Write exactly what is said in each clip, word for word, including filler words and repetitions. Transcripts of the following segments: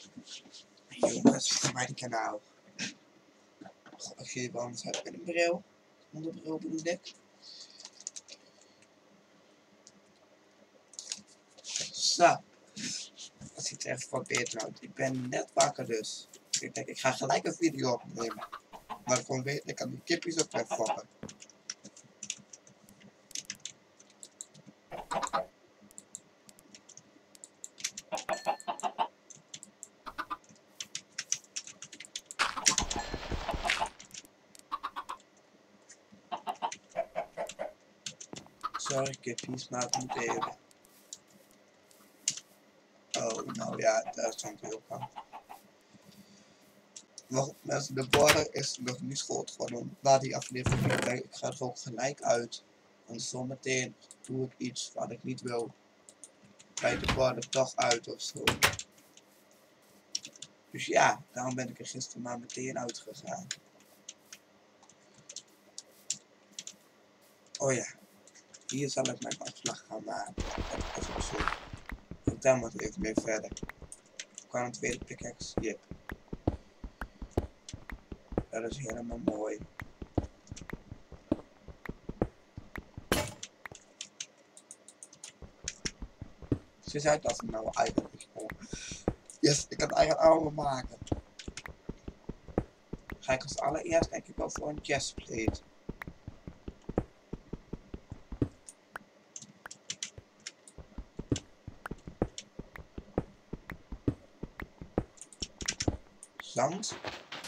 Jongens, van mijn kanaal. Goh, ik zie je wel anders uit met een bril. Zonder bril bedoel ik. Zo. Dat ziet er echt wat beter uit. Ik ben net wakker dus. Ik denk, ik ga gelijk een video opnemen. Maar ik gewoon weet, ik kan die kipjes ook wegfokken. Sorry kipjes, maar het moet even. Oh, nou ja, daar stond hij ook aan. Wacht, mensen, de border is nog niet schoot geworden. Na die aflevering, ik denk, ik ga er ook gelijk uit. Want zometeen doe ik iets wat ik niet wil. Bij de border toch uit of zo. Dus ja, daarom ben ik er gisteren maar meteen uitgegaan. Oh ja, hier zal ik mijn afslag gaan maken. Dat is ook zo. Vertel me even mee verder. Ik kwam een tweede pickaxe. Yep. Dat is helemaal mooi. Ze zei dat ze nou eigenlijk gewoon. Yes, ik kan het eigenlijk allemaal maken. Ga ik als allereerst denk ik wel voor een chestplate. Zand.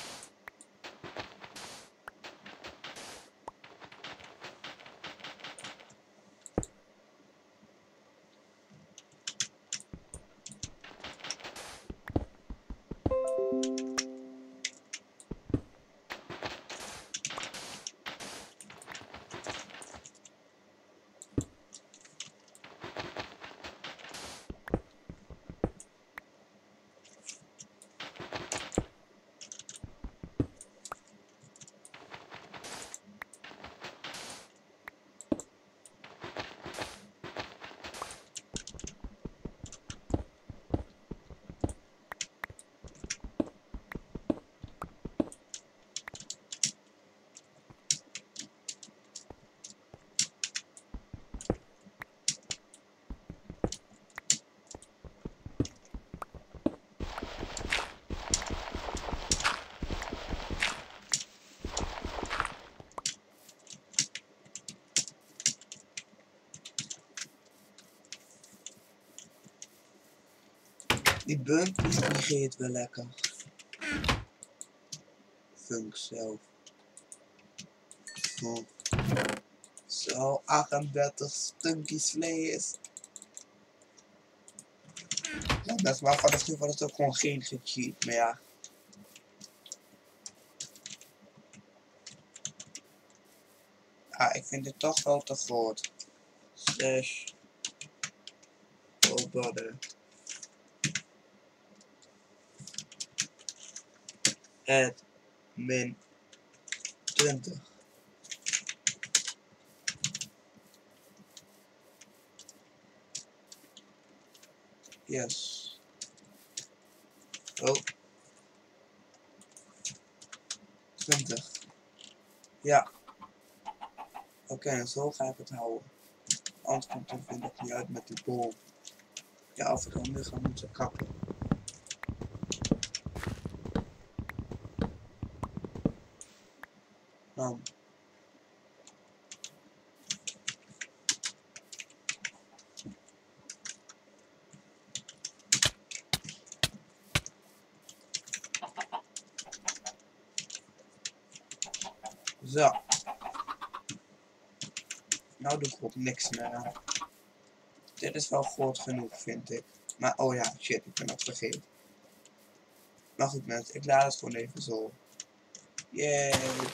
Die bumpjes die geeft wel lekker. Funk zelf. Zo. Zo, achtendertig stunkies vlees. Ja, dat is maar van het geval is het ook gewoon geen gecheat meer. Ja. Ah, ik vind dit toch wel te groot. Slash. Oh, brother. Het min twintig. Yes. Oh. twintig. Ja. Oké, okay, zo ga ik het houden. Anders komt het vind ik niet uit met die boom. Ja, of ik dan nu ga moeten kappen. Nou. Zo. Nou doe ik ook niks meer aan. Dit is wel groot genoeg, vind ik. Maar, oh ja, shit, ik ben dat vergeten. Maar goed mensen, ik laat het gewoon even zo. Yay.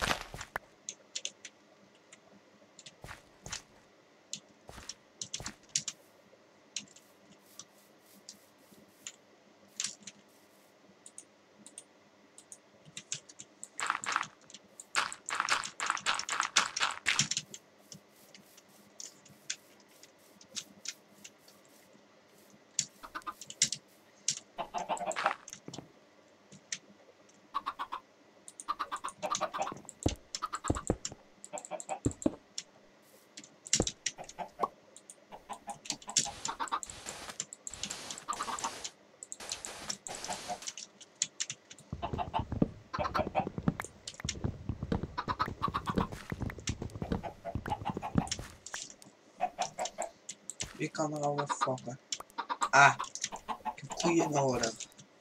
kan er al wat fokken. Ah, ik heb koeien nodig.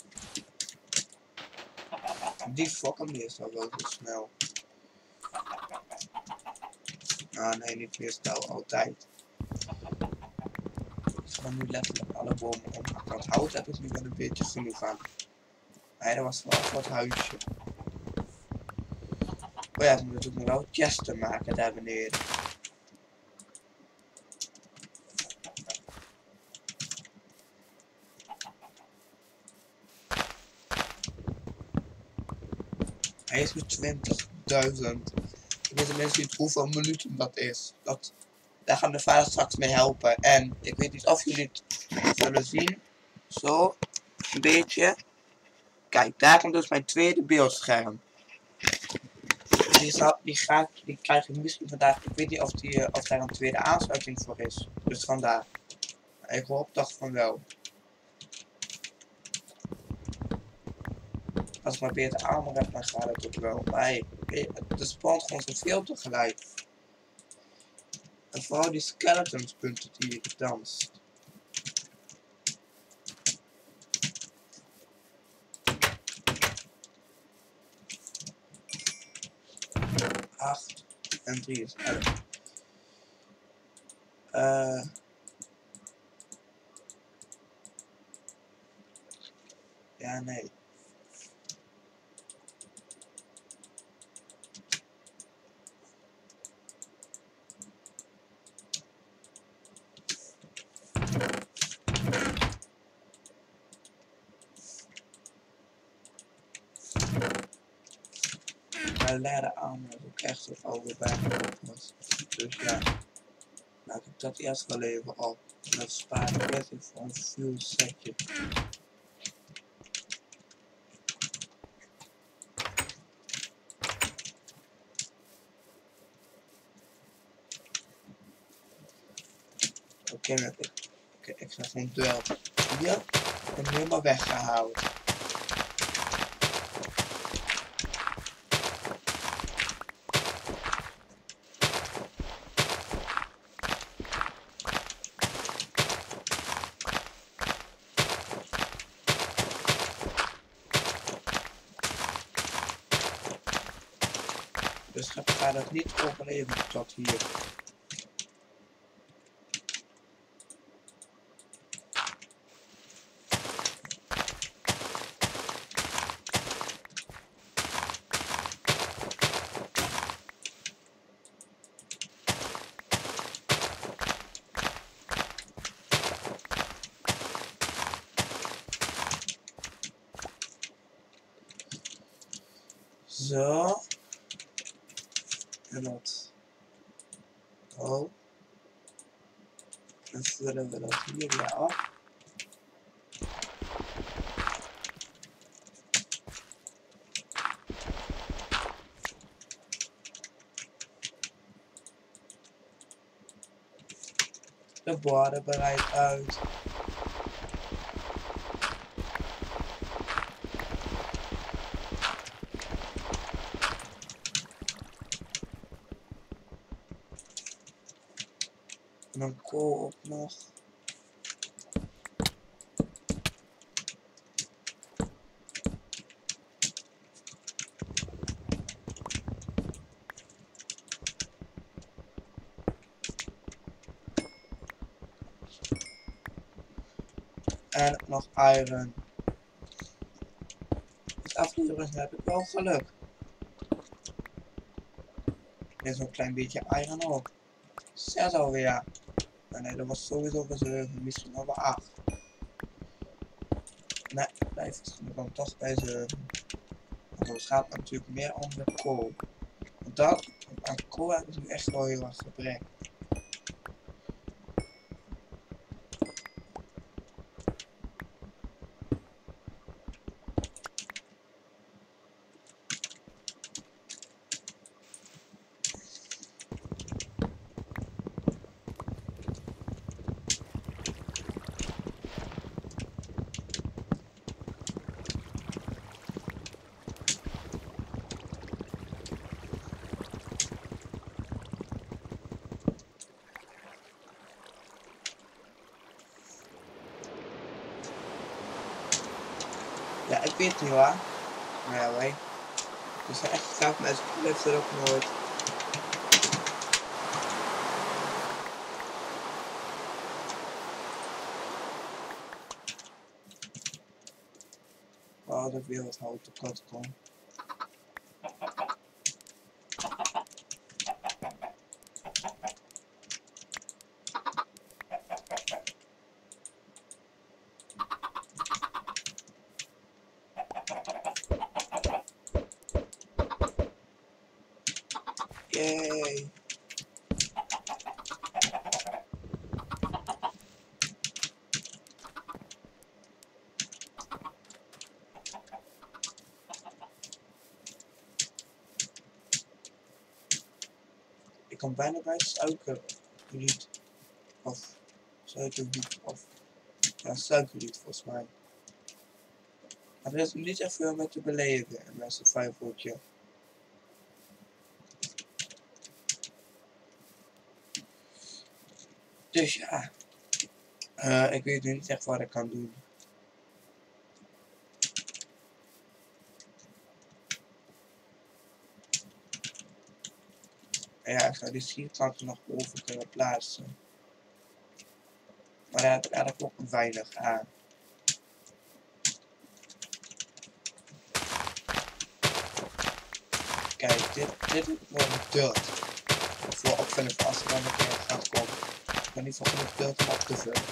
Die fokken meestal wel zo snel. Ah nee, niet meestal, altijd. Ik ga nu letterlijk alle bomen omhakken. Want hout heb ik nu wel een beetje genoeg aan. Nee, dat was wel een wat huisje. Oh ja, dan moet ik nog wel chesten maken daar beneden. Hij is nu twintigduizend. Ik weet tenminste niet hoeveel minuten dat is. Dat, daar gaan de vader straks mee helpen. En ik weet niet of jullie het zullen zien. Zo, een beetje. Kijk, daar komt dus mijn tweede beeldscherm. Die, zal, die, ga, die krijg ik misschien vandaag. Ik weet niet of, die, of daar een tweede aansluiting voor is. Dus vandaar. Ik hoop toch van wel. Als ik maar beter armor heb, dan gaat het ook wel. Maar hey, het spawnt gewoon zoveel tegelijk. En vooral die skeletons punten die ik danst. acht en drie is elf. Uh, ja, nee. Mijn leiden aan is ook echt wat alweer bij me was. Dus ja, maak ik dat eerst wel even op. En dat spaar ik best even voor een fuel setje. Oké, okay, ik, okay, ik ga gewoon deur hier en helemaal weggehaald. Dus ik ga dat niet overleven tot hier. Zo. En dat. Oh. Dan vullen we dat hier weer af. De borden bereid uit. En dan kool op nog. En nog iron. Met aflevering heb ik wel geluk. Dit is een klein beetje iron ook. Zes alweer. Maar nee, dat was sowieso voor zeven, misschien wel bij acht. Nee, blijf het dan toch bij zeven. Want het gaat natuurlijk meer om de kool. Want dat, aan kool heb ik nu echt wel heel erg gebrek. Ja, ik weet het niet hoor. Maar ja, wij. Dus echt graag mensen, blijft er ook nooit. Oh, dat ik weer wat hout tekort kom. Yay! Ik kan bijna bij suikerriet of suikerriet of ja, suikerriet volgens mij. Maar er is niet echt veel met te beleven in mijn survivaltje. Dus ja, uh, ik weet nu niet echt wat ik kan doen. En ja, ik zou die schierplanten nog over kunnen plaatsen. Maar daar heb ik eigenlijk ook weinig aan. Kijk, dit, dit wordt dirt. Voor opvullen voor als er dan een keer gaat komen. Ik ben niet van genoeg dirt om op te vullen.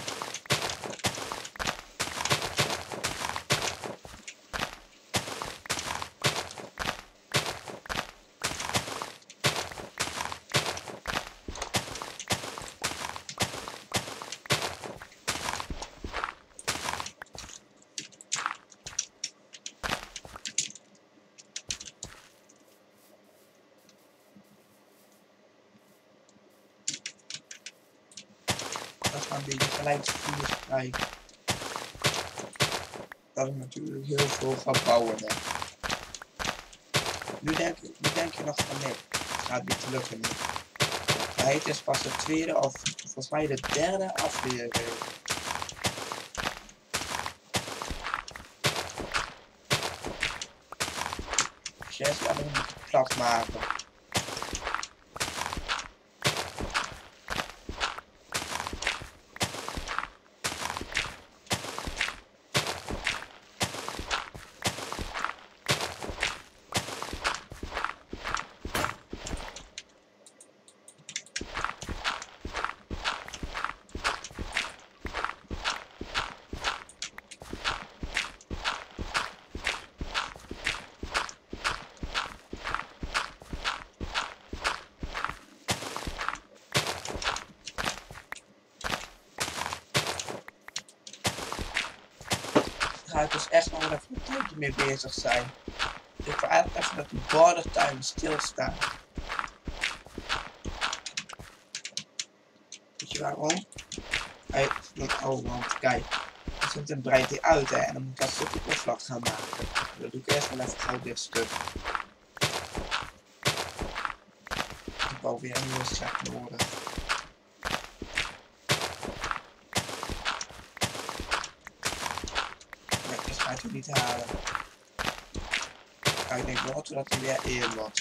Dat we een beetje gelijk vuur krijgen. Dat ik natuurlijk heel veel ga bouwen. Hè. Nu denk, nu denk je nog van nee, het gaat niet lukken. Nee. Maar het is pas de tweede of volgens mij de derde aflevering. Dus jij die allemaal moet plat maken. Ga ik dus echt nog even een tijdje mee bezig zijn. Ik wil eigenlijk even dat de border time stilstaan. Weet je waarom? Hij, oh, want kijk, dus dan breidt hij uit hè, en dan moet ik dat stukje oppervlak gaan maken. Dat doe ik eerst wel even gauw dit stuk. Ik bouw weer een nieuwe schep nodig. Nee, dat gaat hij niet halen. Maar ik denk wel dat hij weer in wordt.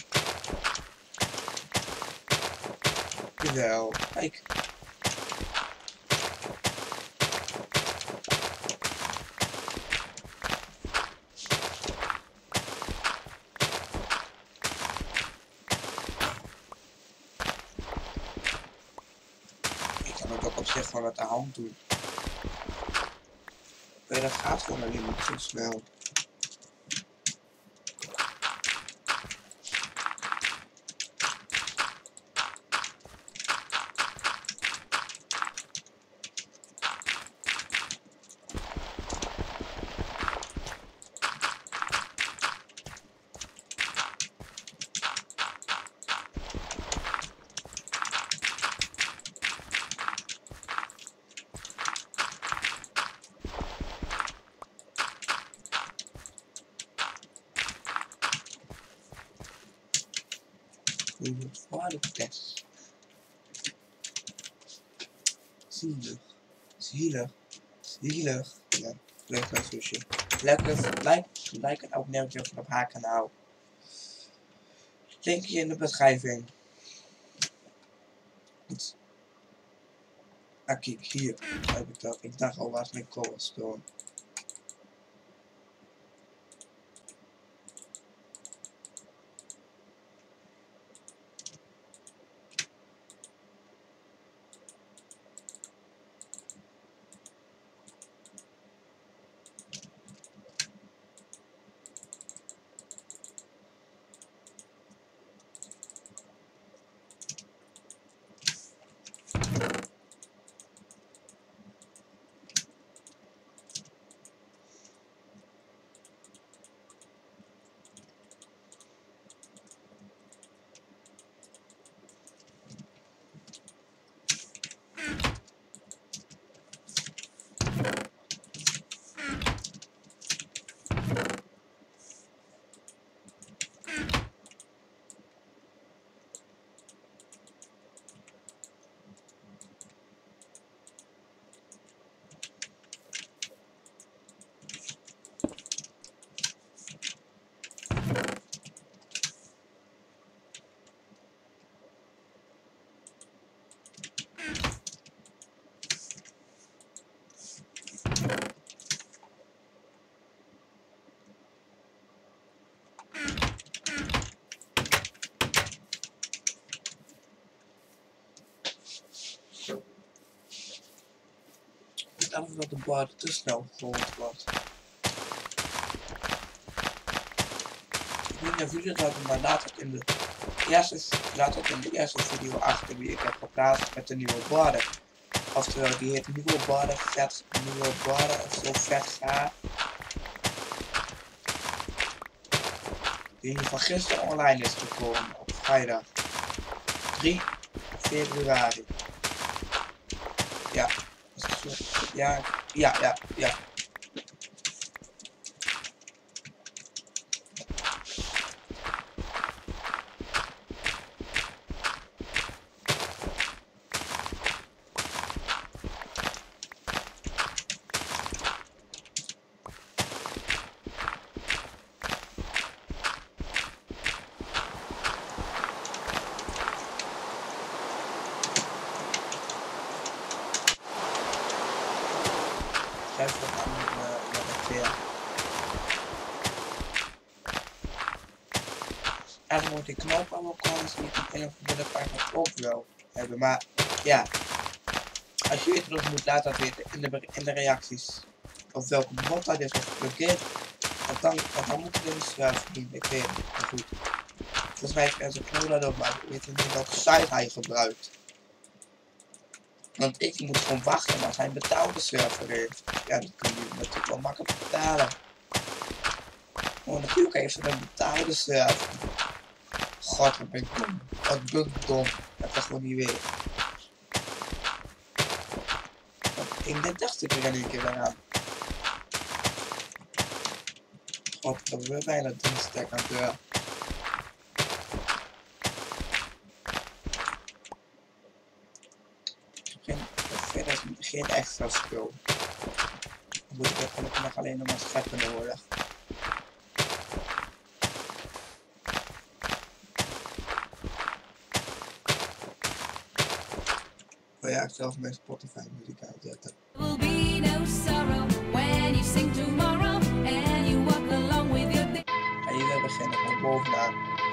Jawel, kijk. Op zich van met de hand doen. Maar dat gaat gewoon alleen niet zo snel. Voor de test. Zielig. Zielig. Zielig. Ja. Lekker sushi. Lekker, like, like en abonneer op haar kanaal. Linkje in de beschrijving. Goed. Ah, kijk, hier heb ik dat. Ik dacht al, waar is mijn cobblestone? Of dat de bar te snel gehoord wordt. Ik weet niet of jullie dat, maar laat het in de eerste, laat het in de eerste video achter wie ik heb geplaatst met de nieuwe borden. Oftewel, die heet nieuwe borden, vet, nieuwe borden of zo vet ga. Die van gisteren online is gekomen op vrijdag drie februari. Ja. Ja, ja, ja, ja. Even wat aan de weer. Eigenlijk moet die knoop allemaal komen, dus niet op een of andere paard ook wel hebben. Maar ja, als je het nog moet, laat dat weten in de, in de reacties. Of welke bot dat is of geblokkeerd. Want dan, want dan moeten we dus wel verdienen. Ik weet het niet, maar goed. Volgens mij is er zo'n knoop dat ook, maar ik weet niet welke site hij gebruikt. Want ik moet gewoon wachten als hij een betaalde server heeft. Ja, dat kun je natuurlijk wel makkelijk betalen. Oh, natuurlijk heeft hij een betaalde server. God, wat ben ik dom. Wat ben ik dom. Dat kan gewoon niet weten. Want dit dacht ik er in één keer weer aan. God, ik heb weer bijna drie stek aan deur. Verder is geen extra spul. Dan moet ik er nog alleen nog maar scheppen nodig. Oh ja, ik zelf mijn Spotify muziek aanzetten. En jullie beginnen gewoon bovenaan.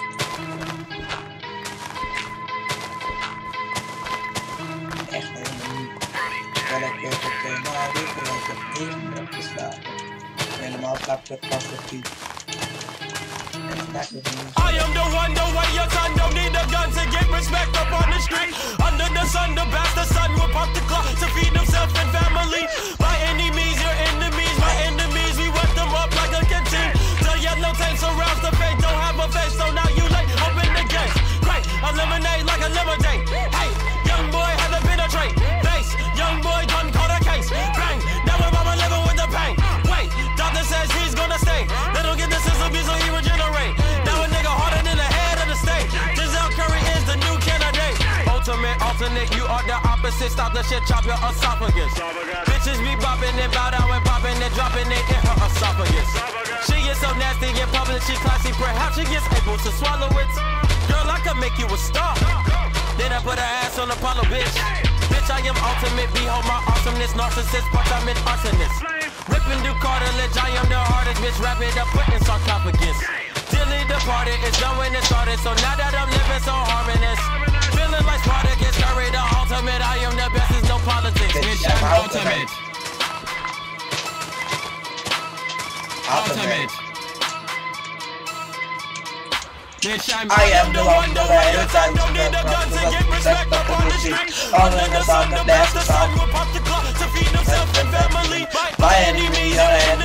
Echt helemaal niet. Terwijl ik weet dat ik nou weet dat ik het negen heb geslapen. Helemaal slaap ik het pas op tien. En vandaag is het niet. I am the one, the way your son don't need a gun to get respect up on the street. Under the sun, the bastard son will pop the clock to feed himself and family. My enemies, your enemies, my enemies, we work them up like a canteen. The yellow tank surrounds the fake, don't have a face, so now you late, open the gates. Great, eliminate like a lemonade. Hey, young boy had to penetrate. Face, young boy done caught a case. Bang, now we're mama living with the pain. Wait, doctor says he's gonna stay. They don't get the system, so he regenerate. Now a nigga harder than the head of the state. Giselle Curry is the new candidate. Ultimate alternate, you are the opposite. Stop the shit, chop your esophagus. Bitch, Bitches be bopping and bow down and popping and dropping it in her esophagus. She is so nasty in public, she classy, perhaps she gets able to swallow it. Girl, I could make you a star. Then I put her ass on Apollo, bitch. Bitch, I am ultimate, behold my awesomeness. Narcissist, but I'm an arsonist. Ripping through cartilage, I am the hardest, bitch. Wrap it up, putting sarcophagus. Dilly departed, it's done when it started. So now that I'm living so harmonious, feeling like Spartacus, Curry the ultimate. I am the best, there's no politics. Bitch, I'm ultimate. Ultimate. Bitch, I'm I am the one, the way the time, don't need a gun to get respect up on the street. All in the sun, the best, the sun will pop the clock to feed himself and family. By any means, and